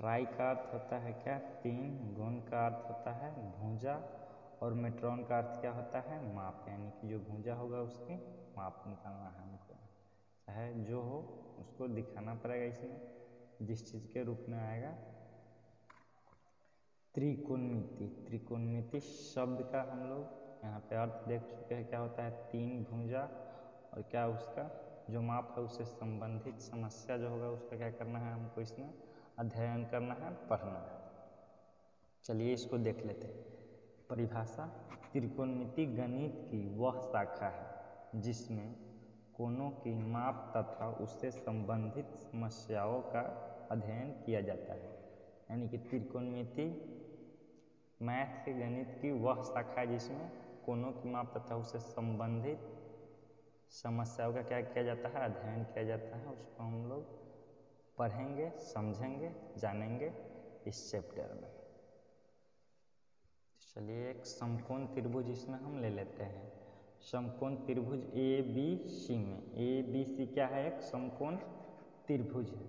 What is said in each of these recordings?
Try का अर्थ होता है क्या? तीन। गुण का अर्थ होता है भुजा, और मेट्रॉन का अर्थ क्या होता है? माप, यानी कि जो भुजा होगा उसकी माप निकालना है हमको, चाहे जो हो उसको दिखाना पड़ेगा इसमें जिस चीज़ के रूप में आएगा। त्रिकोणमिति, त्रिकोणमिति शब्द का हम लोग यहाँ पे अर्थ देख चुके हैं, क्या होता है? तीन भुजा, और क्या उसका जो माप है उससे संबंधित समस्या जो होगा उसका क्या करना है हमको इसमें अध्ययन करना है, पढ़ना है। चलिए इसको देख लेते हैं। परिभाषा: त्रिकोणमिति गणित की वह शाखा है जिसमें कोणों की माप तथा उससे संबंधित समस्याओं का अध्ययन किया जाता है। यानी कि त्रिकोणमिति मैथ के गणित की वह शाखा है जिसमें कोणों की माप तथा उससे संबंधित समस्याओं का क्या किया जाता है? अध्ययन किया जाता है। उसको हम लोग पढ़ेंगे, समझेंगे, जानेंगे इस चैप्टर में। चलिए एक समकोण त्रिभुज इसमें हम ले लेते हैं। समकोण त्रिभुज ए बी सी में, ए बी सी क्या है? एक समकोण त्रिभुज है।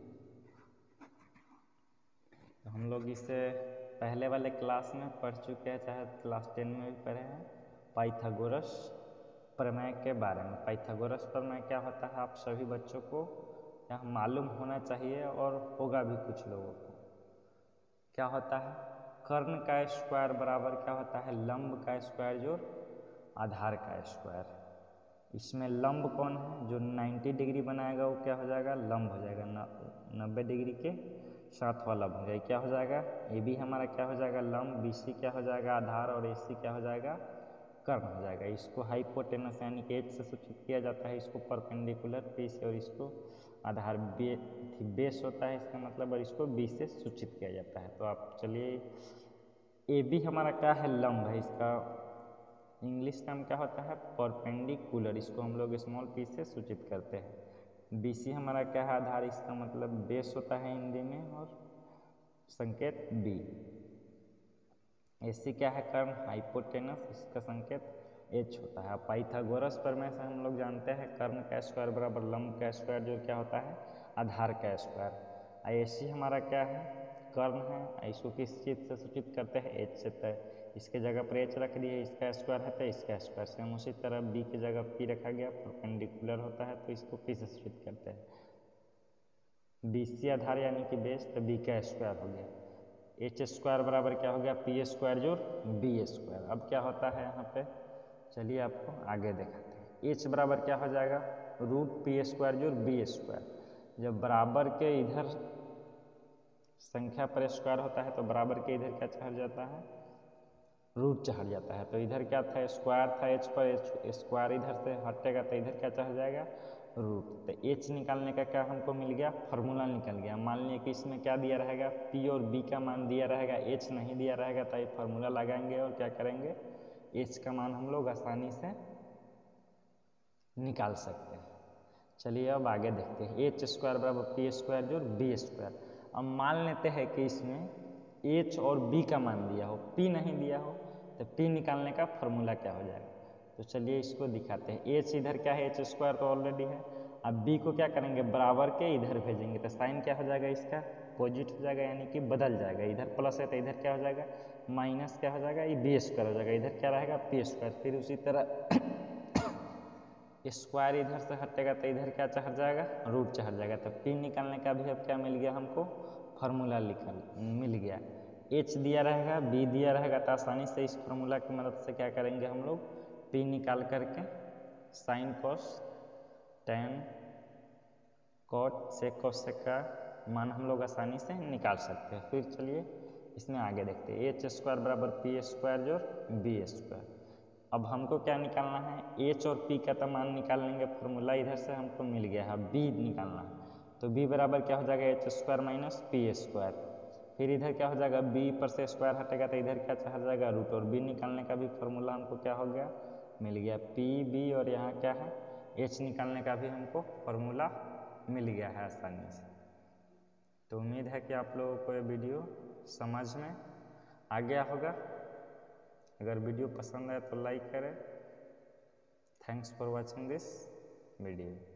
तो हम लोग इसे पहले वाले क्लास में पढ़ चुके हैं, चाहे क्लास 10 में भी पढ़े हैं, पाइथागोरस प्रमेय के बारे में। पाइथागोरस प्रमेय क्या होता है आप सभी बच्चों को यहाँ मालूम होना चाहिए, और होगा भी कुछ लोगों को। क्या होता है? कर्ण का स्क्वायर बराबर क्या होता है? लंब का स्क्वायर जोड़ आधार का स्क्वायर। इसमें लंब कौन है? जो 90 डिग्री बनाएगा वो क्या हो जाएगा? लंब हो जाएगा। 90 डिग्री के साथ वाला हो जाएगा, क्या हो जाएगा? ए बी हमारा क्या हो जाएगा? लंब। बी सी क्या हो जाएगा? आधार। और ए सी क्या हो जाएगा? कर्ण हो जाएगा। इसको हाइपोटेनस यानी कि एच से सूचित किया जाता है, इसको परपेंडिकुलर पी से, और इसको आधार बेस होता है इसका मतलब, और इसको बी से सूचित किया जाता है। तो आप चलिए, ए बी हमारा क्या है? लंब है। इसका इंग्लिश नाम क्या होता है? परपेंडिकुलर। इसको हम लोग स्मॉल पी से सूचित करते हैं। बी सी हमारा क्या है? आधार। इसका मतलब बेस होता है हिंदी में, और संकेत बी। ए सी क्या है? कर्ण। हाइपोटेनस, इसका संकेत एच होता है। पाइथागोरस प्रमेय से हम लोग जानते हैं कर्ण का स्क्वायर बराबर लंब का स्क्वायर जो क्या होता है? आधार का स्क्वायर। ए सी हमारा क्या है? कर्ण है। इसको किस चीज़ से सूचित करते हैं? एच से। तय इसके जगह पर एच रख दिए, इसका स्क्वायर है तो इसका स्क्वायर। सेम उसी तरह बी की जगह पी रखा गया, परपेंडिकुलर होता है तो इसको पी से सूचित करते हैं। बी सी आधार यानी कि बेस, तो बी का स्क्वायर हो गया। एच स्क्वायर बराबर क्या हो गया? पी स्क्वायर जोड़ बी स्क्वायर। अब क्या होता है यहाँ पे? चलिए आपको आगे दिखाते हैं। एच बराबर क्या हो जाएगा? रूट पी स्क्वायर जोड़ बी स्क्वायर। जब बराबर के इधर संख्या पर स्क्वायर होता है तो बराबर के इधर क्या चढ़ जाता है? रूट चढ़ जाता है। तो इधर क्या था? स्क्वायर था एच पर, एच स्क्वायर इधर से हटेगा तो इधर क्या चढ़ जाएगा? रूट। तो एच निकालने का क्या हमको मिल गया? फॉर्मूला निकल गया। मान लिया कि इसमें क्या दिया रहेगा? पी और बी का मान दिया रहेगा, एच नहीं दिया रहेगा, तो ये फॉर्मूला लगाएंगे और क्या करेंगे? एच का मान हम लोग आसानी से निकाल सकते हैं। चलिए अब आगे देखते हैं। एच स्क्वायर बराबर पी स्क्वायर जोड़ बी स्क्वायर। अब मान लेते हैं कि इसमें एच और बी का मान दिया हो, पी नहीं दिया हो, तो पी निकालने का फॉर्मूला क्या हो जाएगा? तो चलिए इसको दिखाते हैं। एच इधर क्या है? एच स्क्वायर तो ऑलरेडी है। अब बी को क्या करेंगे? बराबर के इधर भेजेंगे, तो साइन क्या हो जाएगा? इसका अपोजिट हो जाएगा, यानी कि बदल जाएगा। इधर प्लस है तो इधर क्या हो जाएगा? माइनस क्या हो जाएगा? ये बी स्क्वायर हो जाएगा। इधर क्या रहेगा? P square. फिर उसी तरह स्क्वायर इधर से हटेगा तो इधर क्या चढ़ जाएगा? रूट चढ़ जाएगा। तो पी निकालने का भी अब क्या मिल गया हमको? फॉर्मूला मिल गया। एच दिया रहेगा, बी दिया रहेगा, तो आसानी से इस फॉर्मूला की मदद से क्या करेंगे हम लोग? पी निकाल करके sine cos tan cot sec cosec का मान हम लोग आसानी से निकाल सकते हैं। फिर चलिए इसमें आगे देखते हैं। एच स्क्वायर बराबर पी स्क्वायर जोड़ बी स्क्वायर। अब हमको क्या निकालना है? एच और पी का तो मान निकाल लेंगे, फॉर्मूला इधर से हमको मिल गया है। बी निकालना है तो बी बराबर क्या हो जाएगा? H square minus P square. फिर इधर क्या हो जाएगा? बी पर से स्क्वायर हटेगा तो इधर क्या चढ़ जाएगा? रूट। और बी निकालने का भी फॉर्मूला हमको क्या हो गया? मिल गया। पी बी और यहाँ क्या है? एच निकालने का भी हमको फॉर्मूला मिल गया है आसानी से। तो उम्मीद है कि आप लोगों को ये वीडियो समझ में आ गया होगा। अगर वीडियो पसंद आए तो लाइक करें। Thanks for watching this video.